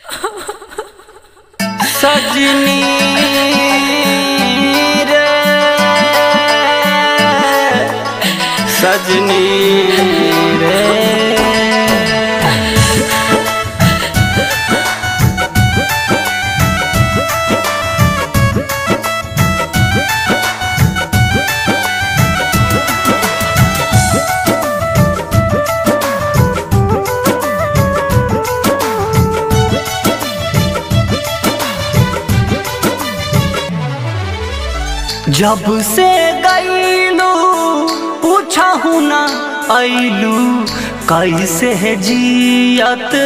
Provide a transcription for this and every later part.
सजनी रे सजनी रे जब से गईलू पूछहू ना आइलू कैसे है जियत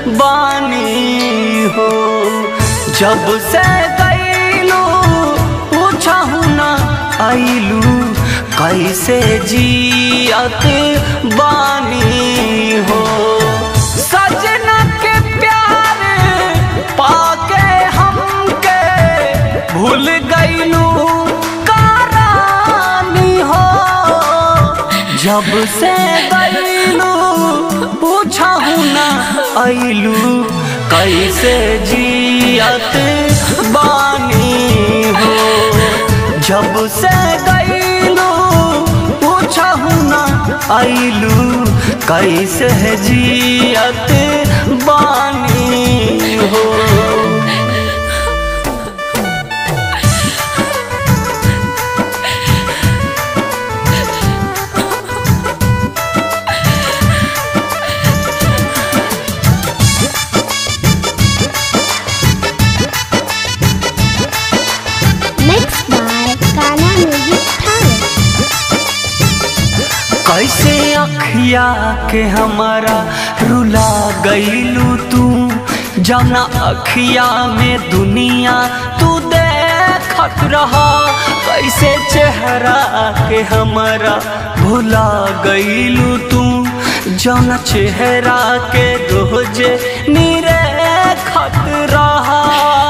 बानी हो। जब से गईलू पूछहू ना आइलू कैसे जियत बानी हो। सजना के प्यार पाके हमके भूल गईलू जब से गईलू पूछहू ना आइलू कैसे जियत बानी हो। जब से गईलू पूछहू ना आइलू कैसे जियत बानी हो। कैसे अखिया के हमारा रुला गईलू तू जौना अखिया में दुनिया तू देखत रहा। कैसे चेहरा के हमारा भुला गईलू तू जौना चेहरा के रोजे निरेखत रहा।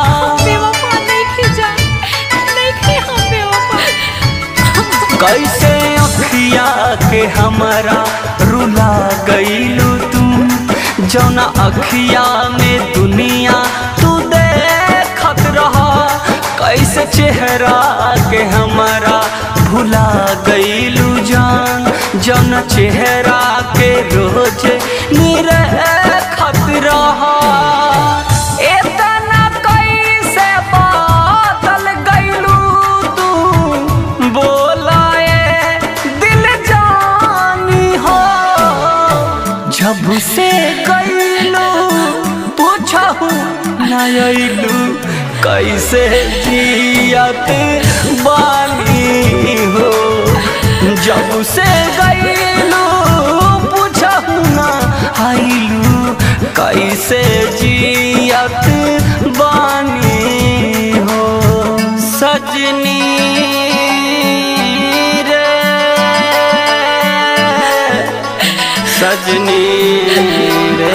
कैसे अखिया के हमारा रुला गईलू तू जौना अखिया में दुनिया तू देखत रहा। कैसे चेहरा के हमारा भुला गईलू जान जौना चेहरा के रोज निरेखत रहा। जब से गईलू पूछहू ना आइलू कैसे जियत बानी हो। जब से गईलू पूछहू ना आइलू कैसे जियत बानी हो। सजनी सजनी रे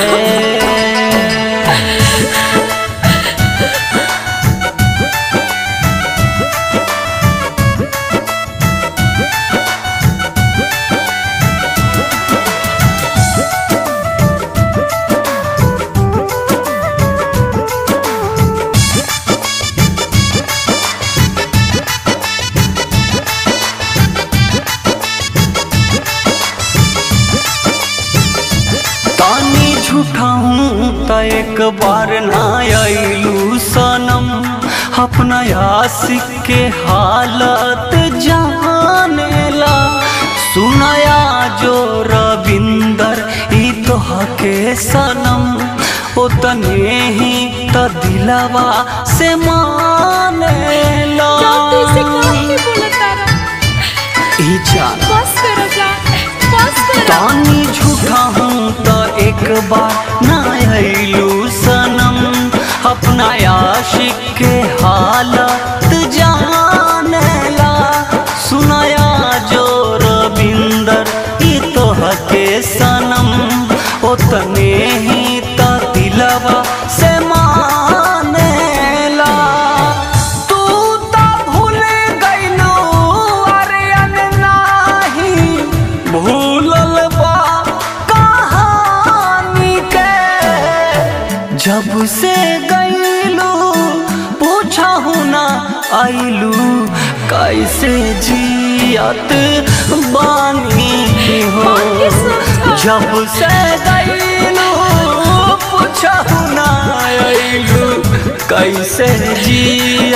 झूठाऊं त एक बार ना आइलू सनम अपना आशिक के हालत जानेला। सुनाया जो रविंदर ई तोहके सनम ओतने ही त दिलवा से मानेला। तानी झूठा हूँ तो एक बार ना आइलू सनम अपना आशिक के हालत जानेला। सुनाया जो रविंदर ई तोहके सनम ओतने ही त दिलवा से मानेला। तू तो भूल गईलू अरियन नाही भूलल बा कहानी के। जब से गईलू पूछहु ना आइलू कैसे जियत बानी हो। जब से गईलू पूछहु ना आइलू कैसे जियत